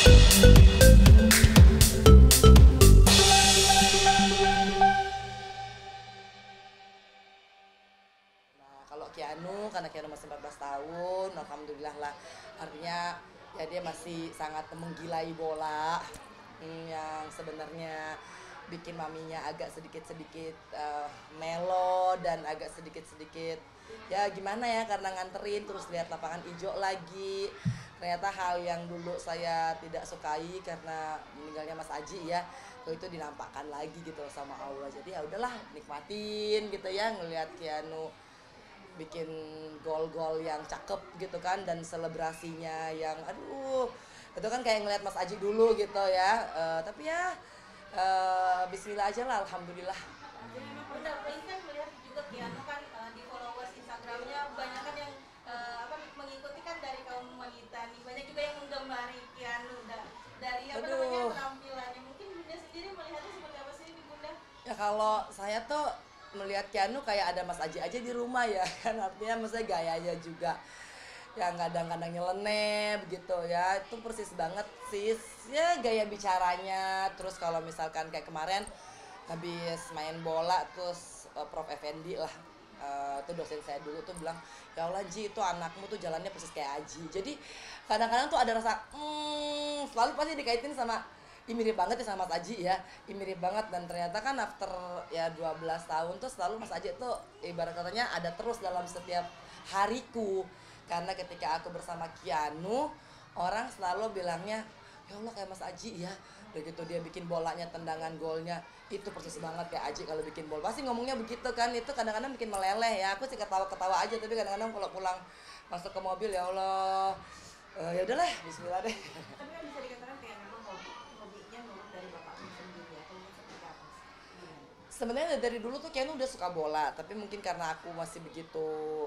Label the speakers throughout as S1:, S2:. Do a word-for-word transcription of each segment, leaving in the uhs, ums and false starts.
S1: Kalau Keanu, karena Keanu masih empat belas tahun, alhamdulillah lah. Artinya ya dia masih sangat menggilai bola, hmm, yang sebenarnya bikin maminya agak sedikit-sedikit uh, melo dan agak sedikit-sedikit ya gimana ya, karena nganterin terus lihat lapangan hijau lagi. Ternyata hal yang dulu saya tidak sukai karena meninggalnya Mas Aji ya, itu dinampakkan lagi gitu sama Allah. Jadi ya udahlah, nikmatin gitu ya ngelihat Keanu bikin gol-gol yang cakep gitu kan, dan selebrasinya yang aduh itu kan kayak ngeliat Mas Aji dulu gitu ya. Uh, tapi ya uh, Bismillah aja lah, alhamdulillah.
S2: Benar, ini kan melihat juga Keanu kan uh, di followers Instagramnya banyak kan yang uh, apa mengikuti kan dari kaum wanita nih, banyak juga yang menggemari Keanu da, dari apa
S1: Aduh.
S2: namanya penampilannya. Mungkin Bunda sendiri melihatnya seperti apa sih Bunda?
S1: Ya kalau saya tuh melihat Keanu kayak ada Mas Aji aja di rumah ya kan, artinya maksudnya gayanya juga yang kadang-kadang nyeleneh begitu ya, itu persis banget sih ya gaya bicaranya. Terus kalau misalkan kayak kemarin habis main bola terus uh, Prof Effendi lah, uh, itu dosen saya dulu tuh bilang, ya Allah Ji, itu anakmu tuh jalannya persis kayak Aji. Jadi kadang-kadang tuh ada rasa hmm, selalu pasti dikaitin sama ini mirip banget ya sama Mas Aji ya, ini mirip banget. Dan ternyata kan after ya dua belas tahun tuh selalu Mas Aji tuh ibarat katanya ada terus dalam setiap hariku. Karena ketika aku bersama Keanu, orang selalu bilangnya, ya Allah kayak Mas Aji ya. Begitu dia bikin bolanya, tendangan golnya, itu persis banget kayak Aji kalau bikin bola. Pasti ngomongnya begitu kan, itu kadang-kadang bikin meleleh ya. Aku sih ketawa-ketawa aja, tapi kadang-kadang kalau pulang masuk ke mobil, ya Allah, uh, ya udahlah, Bismillah deh.
S2: Tapi kan bisa dikatakan kayak memang hobi hobinya nurut dari bapaknya sendiri atau seperti apa sih?
S1: Sebenarnya dari dulu tuh Keanu udah suka bola, tapi mungkin karena aku masih begitu,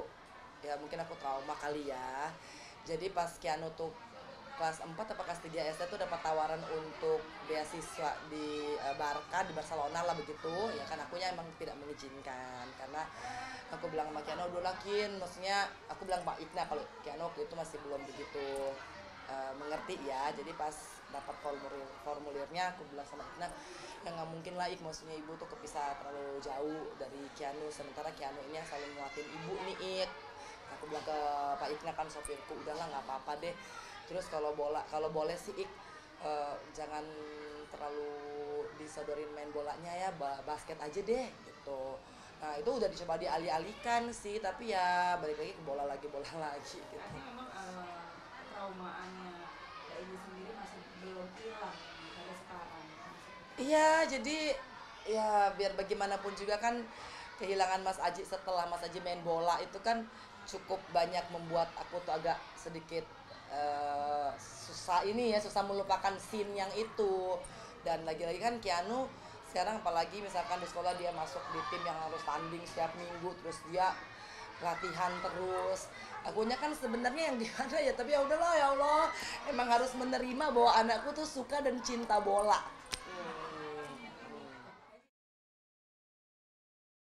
S1: ya mungkin aku trauma kali ya. Jadi pas Keanu tuh kelas empat atau kelas tiga S D tuh dapat tawaran untuk beasiswa di uh, Barca, di Barcelona lah begitu. Ya kan akunya emang tidak mengizinkan karena aku bilang sama Keanu, udah lakin, maksudnya aku bilang Pak Ikna, kalau Keanu waktu itu masih belum begitu uh, mengerti ya. Jadi pas dapat formulir formulirnya aku bilang sama Ikna, ya nggak mungkin lah Ik, maksudnya ibu tuh kepisah terlalu jauh dari Keanu, sementara Keanu ini yang selalu nguatin ibu nih Ik. Aku bilang ke Pak Ikna kan sopirku, udahlah nggak apa-apa deh. Terus kalau bola, kalau boleh sih Ik, uh, jangan terlalu disodorin main bolanya ya, basket aja deh gitu. Nah itu udah dicoba dialih-alihkan sih, tapi ya balik lagi ke bola lagi, bola lagi gitu.
S2: Artinya memang uh, traumaannya Mbak Ibu sendiri masih belum hilang sampai sekarang.
S1: Iya, jadi ya biar bagaimanapun juga kan kehilangan Mas Aji setelah Mas Aji main bola itu kan cukup banyak membuat aku tuh agak sedikit uh, susah ini ya, susah melupakan scene yang itu. Dan lagi-lagi kan Keanu sekarang apalagi misalkan di sekolah dia masuk di tim yang harus tanding setiap minggu, terus dia latihan terus. Akunya kan sebenarnya yang gimana ya, tapi ya udahlah ya Allah, emang harus menerima bahwa anakku tuh suka dan cinta bola.